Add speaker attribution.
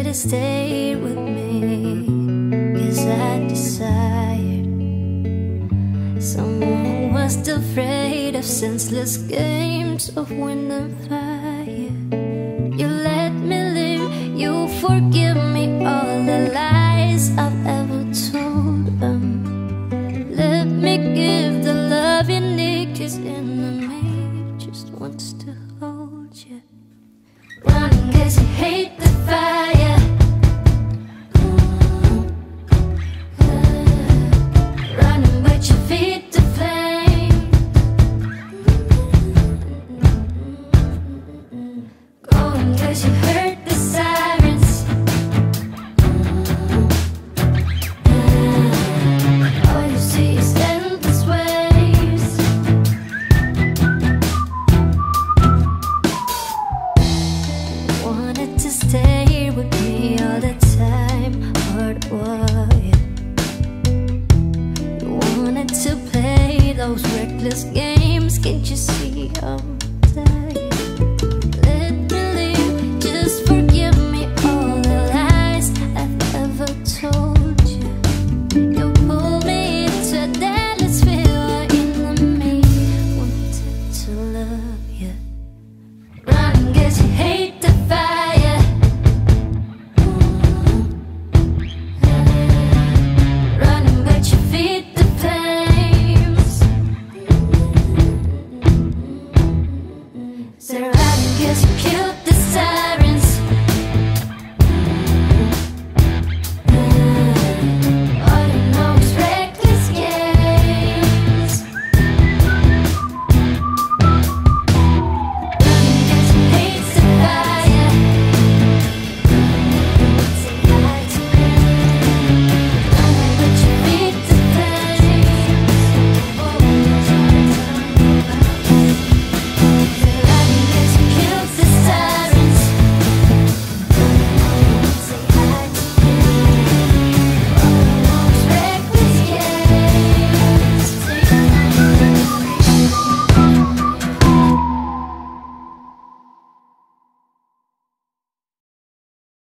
Speaker 1: should've stayed with me, 'cause I desired someone who was afraid of senseless games of wind and fire. You let me live, you forgive me all the lies I've ever told them. Let me give the love you need, 'cause enemy just wants to hold you. Running 'cause you hate the fire. Running but you feed the flame. Going 'cause you hurt